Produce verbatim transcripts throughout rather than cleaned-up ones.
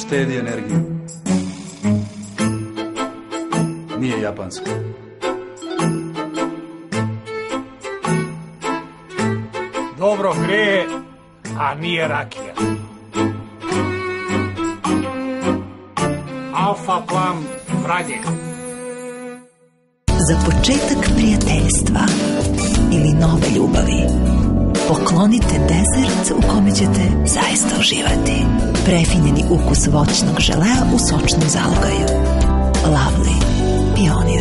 štedi energiju. Nije japansko. Dobro greje, a nije rakija. Alfa Plan Vranje. Za početak prijateljstva ili nove ljubavi poklonite desert u kome ćete zaista uživati. Prefinjeni ukus voćnog želea u sočnom zalogaju. Lovely. Pionir.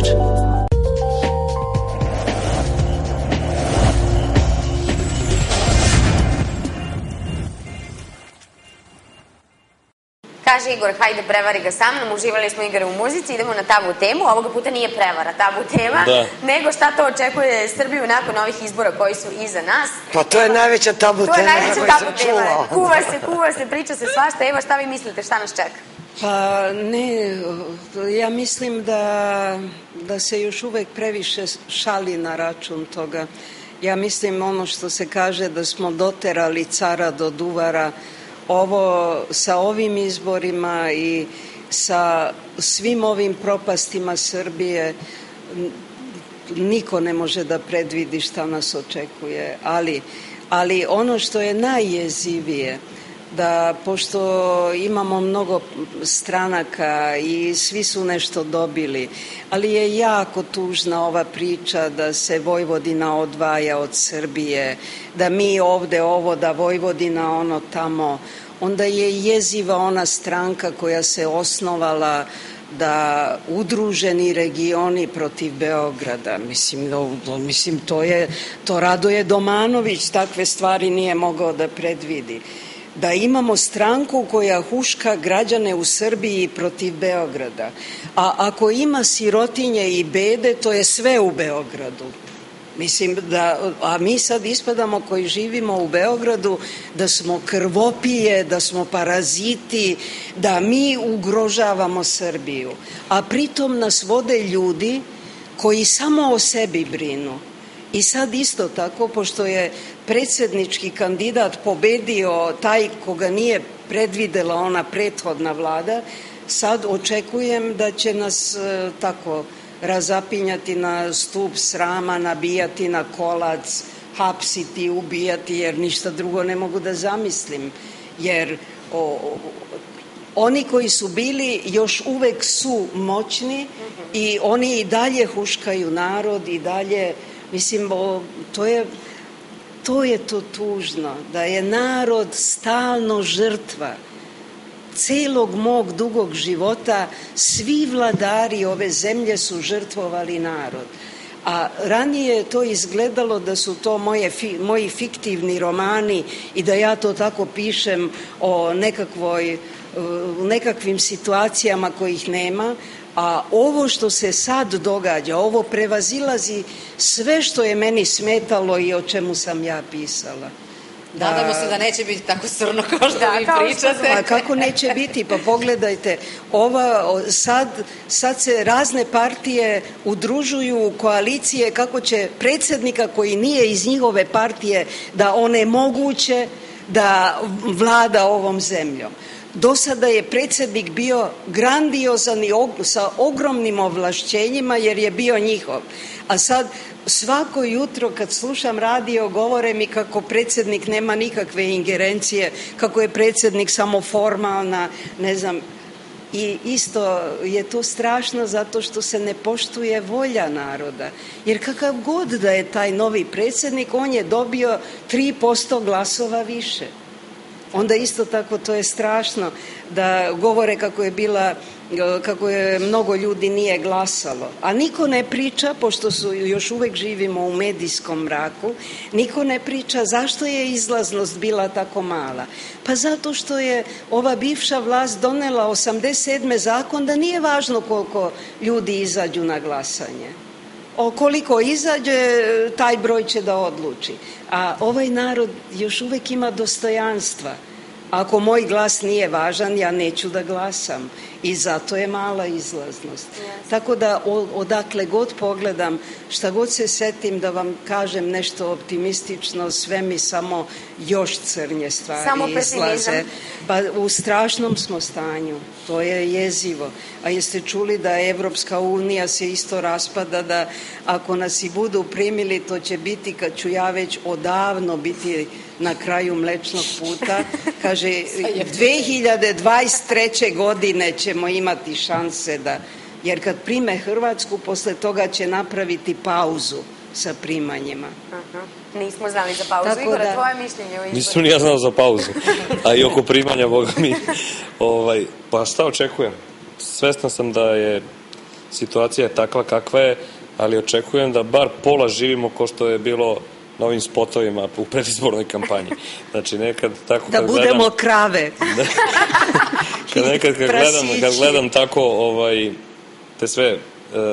Kaže Igor, hajde prevari ga sa mnom, uživali smo Igor u muzici, idemo na tabu temu, ovoga puta nije prevara tabu tema, da. Nego šta to očekuje Srbiju nakon ovih izbora koji su iza nas. Pa to je najveća tabu tema. To je najveća tabu tema, kuva se, kuva se, priča se svašta. Eva, šta vi mislite, šta nas čeka? Pa ne, ja mislim da, da se još uvek previše šali na račun toga. Ja mislim ono što se kaže da smo doterali cara do duvara. Ovo sa ovim izborima i sa svim ovim propastima Srbije niko ne može da predvidi šta nas očekuje, ali, ali ono što je najjezivije da pošto imamo mnogo stranaka i svi su nešto dobili, ali je jako tužna ova priča da se Vojvodina odvaja od Srbije, da mi ovde ovo, da Vojvodina ono tamo, onda je jeziva ona stranka koja se osnovala da udruženi regioni protiv Beograda, mislim, do, mislim to je, to Radoje Domanović takve stvari nije mogao da predvidi. Da imamo stranku koja huška građane u Srbiji protiv Beograda. A ako ima sirotinje i bede, to je sve u Beogradu. Mislim da, a mi sad ispadamo koji živimo u Beogradu da smo krvopije, da smo paraziti, da mi ugrožavamo Srbiju. A pritom nas vode ljudi koji samo o sebi brinu. I sad isto tako, pošto je predsednički kandidat pobedio taj koga nije predvidela ona prethodna vlada, sad očekujem da će nas e, tako razapinjati na stup srama, nabijati na kolac, hapsiti, ubijati, jer ništa drugo ne mogu da zamislim. Jer o, o, oni koji su bili još uvek su moćni i oni i dalje huškaju narod i dalje, mislim, o, to je to je to tužno, da je narod stalno žrtva. Celog mog dugog života svi vladari ove zemlje su žrtvovali narod. A ranije je to izgledalo da su to moje, moji fiktivni romani i da ja to tako pišem o nekakvoj, nekakvim situacijama kojih nema, a ovo što se sad događa, ovo prevazilazi sve što je meni smetalo i o čemu sam ja pisala. Da, nadamo se da neće biti tako crno kao što da, vi pričate. A kako neće biti? Pa pogledajte, ova, sad, sad se razne partije udružuju u koalicije kako će predsednika koji nije iz njihove partije da onemoguće da vlada ovom zemljom. Do sada je predsednik bio grandiozan i og, sa ogromnim ovlašćenjima jer je bio njihov. A sad svako jutro kad slušam radio govore mi kako predsednik nema nikakve ingerencije, kako je predsednik samo formalna, ne znam. I isto je to strašno zato što se ne poštuje volja naroda. Jer kakav god da je taj novi predsednik, on je dobio tri posto glasova više. Onda isto tako to je strašno da govore kako je bila, kako je mnogo ljudi nije glasalo. A niko ne priča, pošto su još uvek živimo u medijskom mraku, niko ne priča zašto je izlaznost bila tako mala. Pa zato što je ova bivša vlast donela osamdeset sedme zakon da nije važno koliko ljudi izađu na glasanje. O koliko izađe, taj broj će da odluči. A ovaj narod još uvek ima dostojanstva. Ako moj glas nije važan, ja neću da glasam. I zato je mala izlaznost. Yes. Tako da odakle god pogledam, šta god se setim da vam kažem nešto optimistično, sve mi samo još crnje stvari samo izlaze. Pa u strašnom smo stanju. To je jezivo. A jeste čuli da Evropska unija se isto raspada, da ako nas i budu primili, to će biti kad ću ja već odavno biti na kraju Mlečnog puta. Kaže, dve hiljade dvadeset treće godine ćemo imati šanse da, jer kad prime Hrvatsku, posle toga će napraviti pauzu sa primanjima. Aha. Nismo znali za pauzu. Igora, da, tvoje mišljenje o izboru? Nisam ni ja znao za pauzu, a i oko primanja, boga mi. Ovaj, pa šta očekujem? Svestan sam da je situacija takva kakva je, ali očekujem da bar pola živimo ko što je bilo na ovim spotovima u predizbornoj kampanji. Znači, nekad tako da kad budemo gledam, krave. Da, kad nekad kad gledam, kad gledam tako ovaj, te sve e,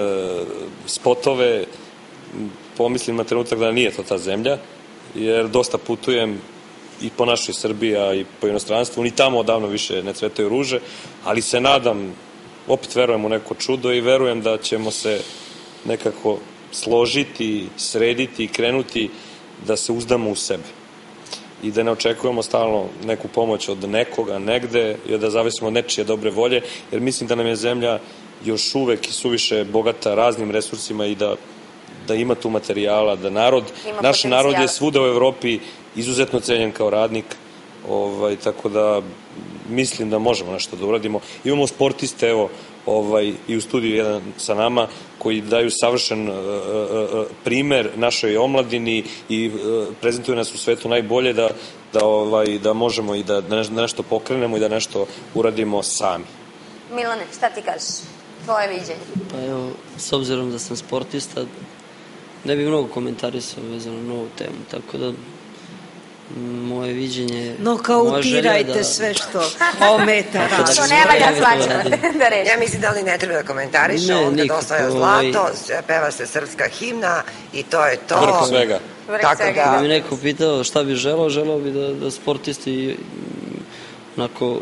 spotove, pomislim na trenutak da nije to ta zemlja, jer dosta putujem i po našoj Srbiji, a i po inostranstvu, ni tamo odavno više ne cvetaju ruže, ali se nadam, opet verujem u neko čudo i verujem da ćemo se nekako složiti, srediti i krenuti da se uzdamo u sebe i da ne očekujemo stalno neku pomoć od nekoga, negde, i da zavisimo od nečije dobre volje, jer mislim da nam je zemlja još uvek i suviše bogata raznim resursima i da, da ima tu materijala, da narod, naš narod je svuda u Evropi izuzetno cenjen kao radnik, ovaj, tako da mislim da možemo nešto da uradimo. Imamo sportiste, evo, ovaj, i u studiju jedan sa nama, koji daju savršen uh, uh, primer našoj omladini i uh, prezentuju nas u svetu najbolje da, da, ovaj, da možemo i da, da nešto pokrenemo i da nešto uradimo sami. Milane, šta ti kažeš? Tvoje viđenje? Pa evo, s obzirom da sam sportista, ne bih mnogo komentarisao vezano na ovu temu, tako da moje viđenje... No, kautirajte da... sve što ometa. Da, što ne valja svača da reši. Ja mislim da li ne treba da komentariš, onda dostaje zlato, peva se srpska himna i to je to. Vrh svega. Tako da... Da mi neko pitao šta bi želao, želao bi da, da sportisti onako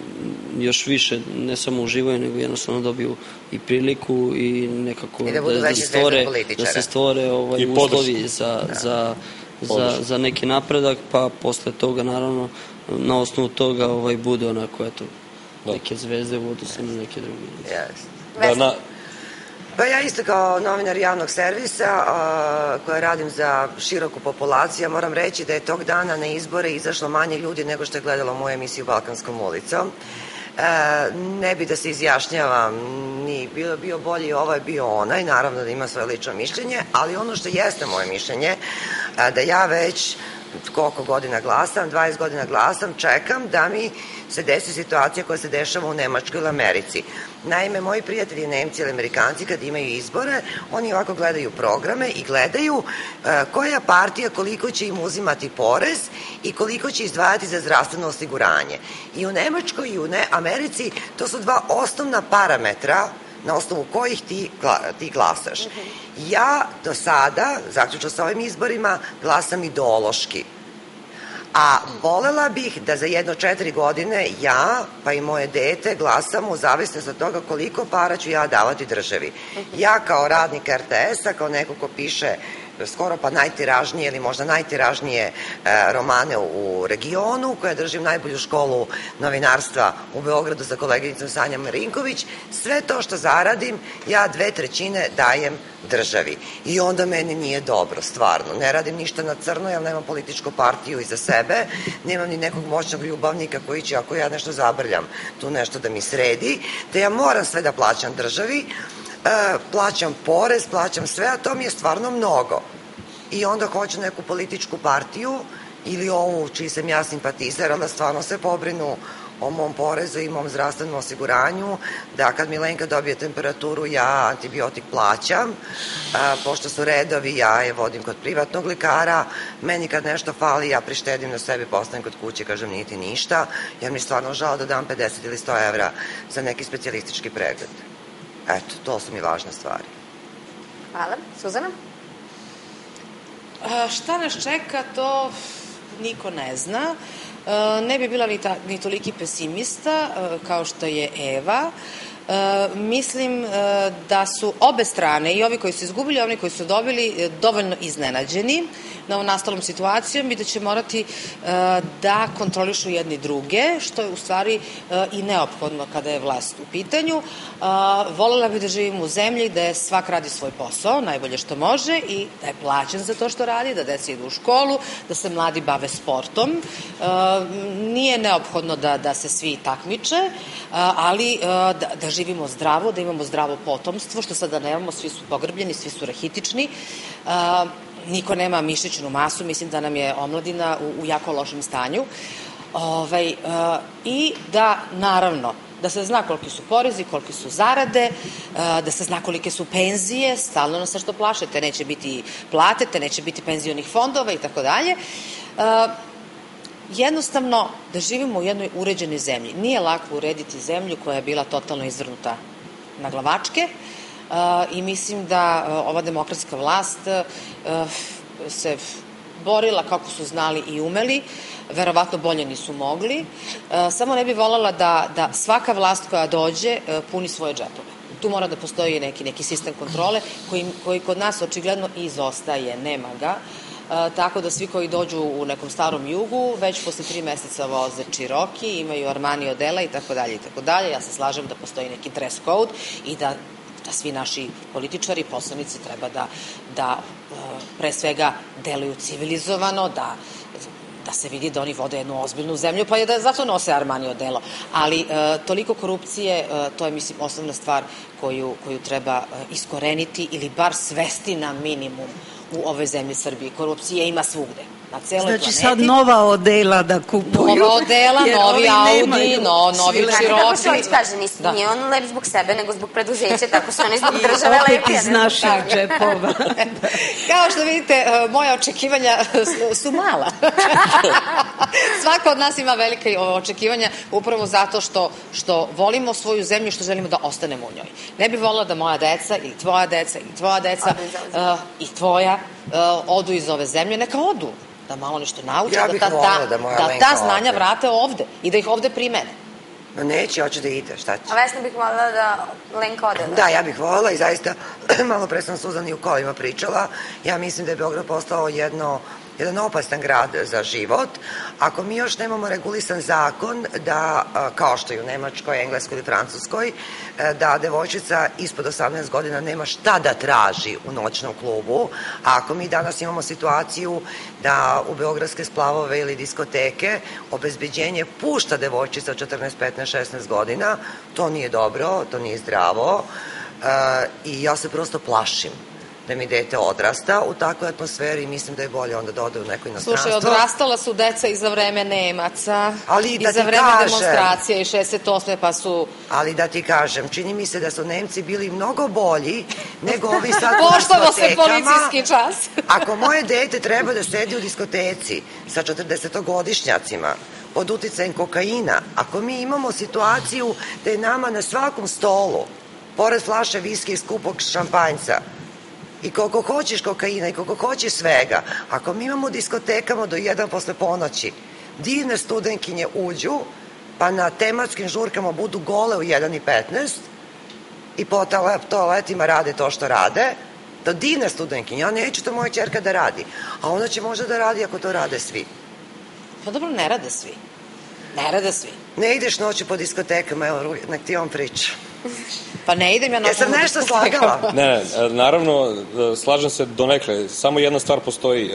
još više, ne samo uživaju, nego jednostavno dobiju i priliku i nekako I da, da, da, stvore, da se stvore ovaj, uslovi za... Da. za Za, za neki napredak, pa posle toga naravno na osnovu toga ovaj, bude onako eto neke zvezde u odnosu na neke druge. Yes. Da, na... Pa ja isto kao novinar javnog servisa a, koja radim za široku populaciju, moram reći da je tog dana na izbore izašlo manje ljudi nego što je gledalo moju emisiju Balkanskom ulicom. E, ne bi da se izjašnjavam, ni bio, bio bolji ovaj, bio onaj, naravno da ima svoje lično mišljenje, ali ono što jeste moje mišljenje, a, da ja već koliko godina glasam, dvadeset godina glasam, čekam da mi se desi situacija koja se dešava u Nemačkoj ili Americi. Naime, moji prijatelji Nemci ili Amerikanci kad imaju izbore, oni ovako gledaju programe i gledaju uh, koja partija koliko će im uzimati porez i koliko će izdvajati za zdravstveno osiguranje. I u Nemačkoj i u ne Americi to su dva osnovna parametra na osnovu kojih ti, ti glasaš. Ja do sada, zaključno sa ovim izborima, glasam ideološki. A volela bih da za jedno četiri godine ja, pa i moje dete, glasamo u zavisnosti od toga koliko para ću ja davati državi. Ja kao radnik er te es a, kao neko ko piše skoro pa najtiražnije ili možda najtiražnije e, romane u regionu, koja držim najbolju školu novinarstva u Beogradu za koleginicom Sanja Marinković, sve to što zaradim, ja dve trećine dajem državi. I onda meni nije dobro, stvarno. Ne radim ništa na crno, jer nemam političku partiju iza sebe, nemam ni nekog moćnog ljubavnika koji će, ako ja nešto zabrljam, tu nešto da mi sredi, te ja moram sve da plaćam državi, E, plaćam porez, plaćam sve, a to mi je stvarno mnogo. I onda hoću neku političku partiju ili ovu čiji sam ja simpatizer, ali da stvarno se pobrinu o mom porezu i mom zdravstvenom osiguranju, da kad Milenka dobije temperaturu, ja antibiotik plaćam, a, pošto su redovi, ja je vodim kod privatnog lekara, meni kad nešto fali, ja prištedim na sebi, postavim kod kuće, kažem nije ti ništa, jer mi stvarno žao da dam pedeset ili sto evra za neki specijalistički pregled. Eto, to su mi važne stvari. Hvala. Suzana? A, šta nas čeka, to niko ne zna. Ne bi bila ni toliki pesimista kao što je Eva. Mislim da su obe strane, i ovi koji su izgubili i ovi koji su dobili, dovoljno iznenađeni novonastalom situacijom i da će morati da kontrolišu jedni druge, što je u stvari i neophodno kada je vlast u pitanju. Volela bih da živimo u zemlji gde svak radi svoj posao, najbolje što može, i da je plaćen za to što radi, da deca idu u školu, da se mladi bave sportom. Nije neophodno da se svi takmiče, ali da živimo zdravo, da imamo zdravo potomstvo, što sada nemamo, svi su pogrbljeni, svi su rahitični. Niko nema mišićnu masu, mislim da nam je omladina u jako lošem stanju. I da, naravno, da se zna koliki su porezi, koliki su zarade, da se zna kolike su penzije, stalno nas nešto plaše, te neće biti plate, te neće biti penzionih fondova i tako dalje. Jednostavno, da živimo u jednoj uređenoj zemlji. Nije lako urediti zemlju koja je bila totalno izvrnuta na glavačke, i mislim da ova demokratska vlast se borila kako su znali i umeli, verovatno bolje nisu mogli. Samo ne bi voljela da svaka vlast koja dođe puni svoje džepove. Tu mora da postoji neki sistem kontrole koji kod nas očigledno izostaje, nema ga. Tako da svi koji dođu u nekom starom jugu već posle tri meseca voze Cherokee, imaju Armani odela i tako dalje i tako dalje. Ja se slažem da postoji neki dress code i da da svi naši političari i poslanici treba da pre svega deluju civilizovano, da se vidi da oni vode jednu ozbiljnu zemlju, pa je da zato nose Armani odelo. Ali toliko korupcije, to je, mislim, osnovna stvar koju treba iskoreniti ili bar svesti na minimum u ovoj zemlji Srbiji. Korupcije ima svugde, na celoj planeti. Znači sad nova odela da kupuju. Nova odela, novi Audi, novi Cherokee. Kako se hoće kaže, nije on lep zbog sebe, nego zbog preduzeća, tako su oni zbog države lepi. I opet iz naših džepova. Kao što vidite, moja očekivanja su mala. Svako od nas ima velike očekivanja upravo zato što volimo svoju zemlju i što želimo da ostanemo u njoj. Ne bih volila da moja deca ili tvoja deca ili tvoja deca i tvoja odu iz ove zemlje. Neka odu, da malo nešto nauče, da ta znanja vrate ovde i da ih ovde primene. Neće, hoće da ide, šta će? A Vesna bih volila da Lenka ode. Da, ja bih volila i zaista malo pre sam Suzani u kolima pričala. Ja mislim da je Beograd postao jedno jedan opasan grad za život. Ako mi još nemamo regulisan zakon da, kao što je u Nemačkoj, Engleskoj ili Francuskoj, da devojčica ispod osamnaest godina nema šta da traži u noćnom klubu, a ako mi danas imamo situaciju da u beogradske splavove ili diskoteke obezbeđenje pušta devojčica od četrnaest, petnaest, šesnaest godina, to nije dobro, to nije zdravo i ja se prosto plašim da mi dete odrasta u takvoj atmosferi i mislim da je bolje onda da ode u neko inostranstvo. Slušaj, odrastala su deca i za vreme Nemaca, i za vreme demonstracije i šezdeset osme pa su... Ali da ti kažem, čini mi se da su Nemci bili mnogo bolji nego ovi sad u diskotekama. Poštovo se policijski čas. Ako moje dete treba da sedi u diskoteci sa četrdesetogodišnjacima pod uticajem kokaina, ako mi imamo situaciju da je nama na svakom stolu, pored flaše viske i skupog šampanjca, i koliko hoćeš kokaina i koliko hoćeš svega, ako mi imamo u diskotekama do jedan posle ponoći, divne studenkinje uđu, pa na tematskim žurkama budu gole u jedan i petnaest i po toaletima rade to što rade, to divne studenkinje, ja neću to moja ćerka da radi, a ona će možda da radi ako to rade svi. Pa dobro, ne rade svi. Ne rade svi. Ne ideš noću po diskotekama, evo, nek ti on priča. Pa ne idem ja noću po diskotekama. Jesam nešto slagala? Ne, ne, naravno, slažem se donekle. Samo jedna stvar postoji,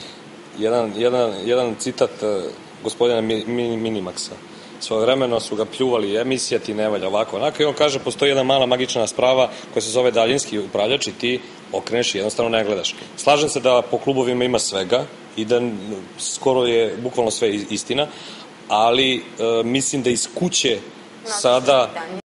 jedan citat gospodina Minimaxa. Svojevremeno su ga pljuvali, emisija ti ne valja, ovako, onako, i on kaže, postoji jedna mala magična sprava koja se zove daljinski upravljač i ti okreneš i jednostavno ne gledaš. Slažem se da po klubovima ima svega i da skoro je bukvalno sve istina, ali mislim da iz kuće sada